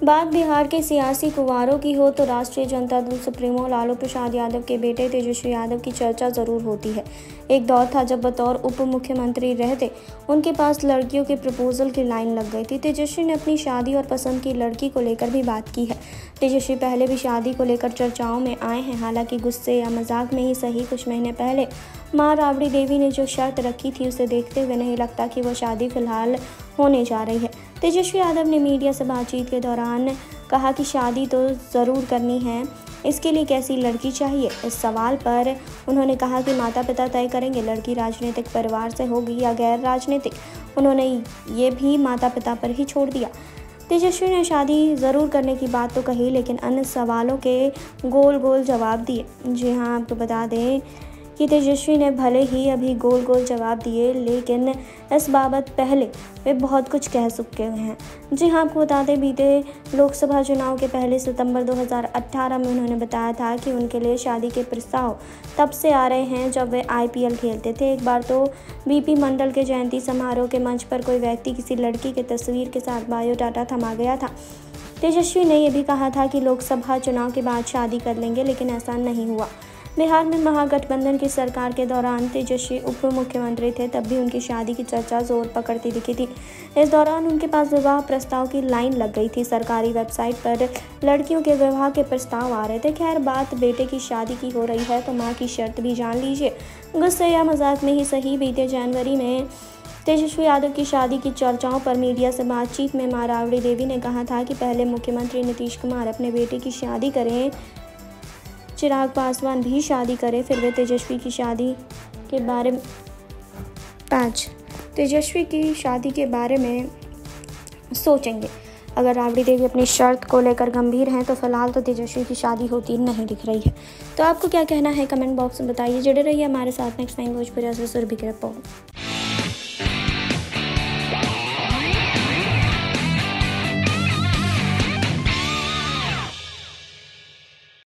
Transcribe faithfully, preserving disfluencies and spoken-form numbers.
बात बिहार के सियासी कुंवारों की हो तो राष्ट्रीय जनता दल सुप्रीमो लालू प्रसाद यादव के बेटे तेजस्वी यादव की चर्चा जरूर होती है। एक दौर था जब बतौर उप मुख्यमंत्री रहते उनके पास लड़कियों के प्रपोजल की लाइन लग गई थी। तेजस्वी ने अपनी शादी और पसंद की लड़की को लेकर भी बात की है। तेजस्वी पहले भी शादी को लेकर चर्चाओं में आए हैं, हालांकि गुस्से या मजाक में ही सही। कुछ महीने पहले मां राबड़ी देवी ने जो शर्त रखी थी उसे देखते हुए नहीं लगता कि वह शादी फिलहाल होने जा रही है। तेजस्वी यादव ने मीडिया से बातचीत के दौरान कहा कि शादी तो ज़रूर करनी है, इसके लिए कैसी लड़की चाहिए। इस सवाल पर उन्होंने कहा कि माता पिता तय करेंगे लड़की राजनीतिक परिवार से होगी या गैर राजनीतिक। उन्होंने ये भी माता पिता पर ही छोड़ दिया। तेजस्वी ने शादी ज़रूर करने की बात तो कही, लेकिन अन्य सवालों के गोल गोल जवाब दिए। जी हाँ, आपको बता दें कि तेजस्वी ने भले ही अभी गोल गोल जवाब दिए, लेकिन इस बाबत पहले वे बहुत कुछ कह चुके हैं। जी हाँ, आपको बता दें बीते लोकसभा चुनाव के पहले सितंबर दो हज़ार अठारह में उन्होंने बताया था कि उनके लिए शादी के प्रस्ताव तब से आ रहे हैं जब वे आई पी एल खेलते थे। एक बार तो बीपी मंडल के जयंती समारोह के मंच पर कोई व्यक्ति किसी लड़की के तस्वीर के साथ बायोडाटा थमा गया था। तेजस्वी ने यह भी कहा था कि लोकसभा चुनाव के बाद शादी कर लेंगे, लेकिन ऐसा नहीं हुआ। बिहार में महागठबंधन की सरकार के दौरान तेजस्वी उप मुख्यमंत्री थे, तब भी उनकी शादी की चर्चा जोर पकड़ती दिखी थी। इस दौरान उनके पास विवाह प्रस्ताव की लाइन लग गई थी। सरकारी वेबसाइट पर लड़कियों के विवाह के प्रस्ताव आ रहे थे। खैर, बात बेटे की शादी की हो रही है तो मां की शर्त भी जान लीजिए। गुस्से या मजाक में ही सही, बीते जनवरी में तेजस्वी यादव की शादी की चर्चाओं पर मीडिया से बातचीत में मां राबड़ी देवी ने कहा था कि पहले मुख्यमंत्री नीतीश कुमार अपने बेटे की शादी करें, चिराग पासवान भी शादी करे, फिर वे तेजस्वी की शादी के बारे में पाँच तेजस्वी की शादी के बारे में सोचेंगे। अगर राबड़ी देवी अपनी शर्त को लेकर गंभीर हैं तो फिलहाल तो तेजस्वी की शादी होती नहीं दिख रही है। तो आपको क्या कहना है कमेंट बॉक्स में बताइए। जुड़े रहिए हमारे साथ। नेक्स्ट टाइम भोजपुरी से सुरभि की रिपोर्ट।